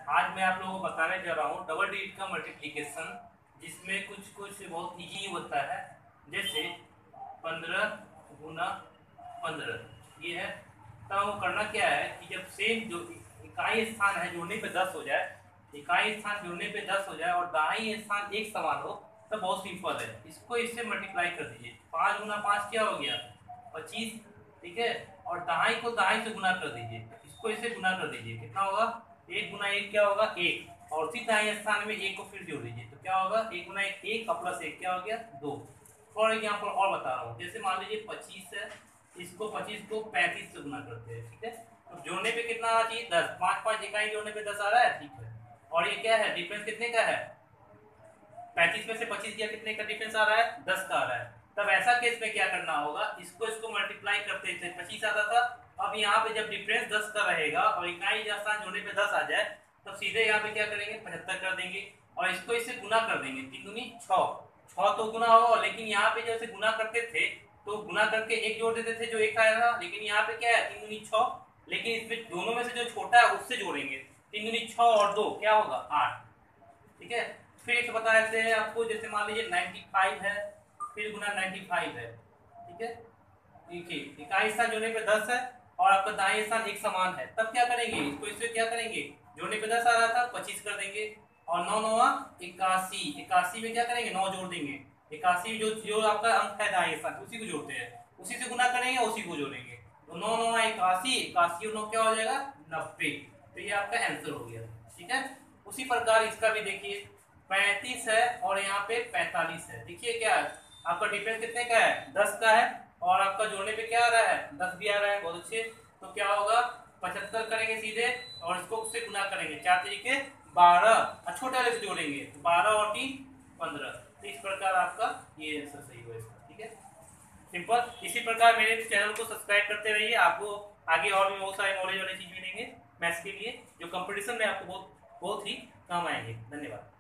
आज मैं आप लोगों को बताने जा रहा हूँ डबल डिजिट का मल्टीप्लिकेशन, जिसमें कुछ कुछ बहुत इजी होता है। जैसे 15 गुना 15 ये है। तो वो करना क्या है कि जब सेम जो इकाई स्थान है जोड़ने पे 10 हो जाए, इकाई स्थान जोड़ने पे 10 हो जाए और दाई स्थान एक समान हो, तो बहुत सिंपल है, इसको इससे मल्टीप्लाई कर दीजिए। 5 गुना 5 क्या हो गया? 25, ठीक है। और दहाई को दहाई से गुना कर दीजिए, इसको इससे गुना कर दीजिए, कितना होगा? 1 गुना 1 क्या होगा? 1। और उसी दाई स्थान में 1 को फिर जोड़ दीजिए, तो क्या होगा? 1 गुना 1 1 और प्लस 1 क्या हो गया? 2। फॉर एग्जाम्पल और बता रहा हूँ, जैसे मान लीजिए 25 है, इसको 25 को 35 से गुना करते हैं, ठीक है। तो जोड़ने पे कितना आना चाहिए? 10। 5 5 इकाई जोड़ने पे 10 आ रहा है, ठीक है। और ये क्या है? डिफरेंस कितने का है? 35 में से 25 गया, कितने का डिफरेंस आ रहा है? 10 का आ रहा है। तब ऐसा केस में क्या करना होगा? इसको मल्टीप्लाई करते थे, 25 आता था। अब यहाँ पे जब डिफरेंस 10 का रहेगा और इकाई स्थान जोड़ने पे 10 आ जाए, तो सीधे यहाँ पे क्या करेंगे? 75 कर देंगे और इसको इससे गुना कर देंगे। 3 दूनी 6, 6 तो गुना होगा, लेकिन यहाँ पे जैसे गुना करते थे तो गुना करके एक जोड़ देते थे जो एक आया था, लेकिन यहाँ पे क्या है? 3 दूनी 6, लेकिन इसमें दोनों में से जो छोटा है उससे जोड़ेंगे। 3 दूनी 6 और 2 क्या होगा? 8, ठीक है। फिर एक बता देते हैं आपको, जैसे मान लीजिए 95 है, फिर गुना 95 है, ठीक है। देखिए इकाई स्थान जोड़ने पे 10 है और आपका दाई स्थान एक समान है, तब क्या करेंगे? इसको इससे क्या करेंगे? जोड़ने पे 10 आ रहा था, 25 कर देंगे और 9 9 81, 81 में क्या करेंगे? 9 जोड़ देंगे। 81 जो जो आपका अंक है दाई स्थान, उसी को जोड़ते हैं, उसी से गुना करेंगे, उसी को जोड़ेंगे। तो 9 9 81, 81 और 9 क्या हो जाएगा? 90। तो ये आपका आंसर हो गया, ठीक है। उसी प्रकार इसका भी देखिए, 35 है और यहाँ पे 45 है। देखिए क्या है? आपका डिफरेंस कितने का है? 10 का है और आपका जोड़ने पे क्या आ रहा है? 10 भी आ रहा है, बहुत अच्छे। तो क्या होगा? 75 करेंगे सीधे और इसको उससे गुना करेंगे, 4 तरीके 12, छोटे वाले से जोड़ेंगे, 12 और 3 15। तो इस प्रकार आपका ये आंसर सही हुआ इसका, ठीक है। सिंपल। इसी प्रकार मेरे चैनल को सब्सक्राइब करते रहिए, आपको आगे और भी बहुत सारे नॉलेज वाली चीज मिलेंगे मैथ्स के लिए, जो कंपटीशन में आपको बहुत ही काम आएंगे। धन्यवाद।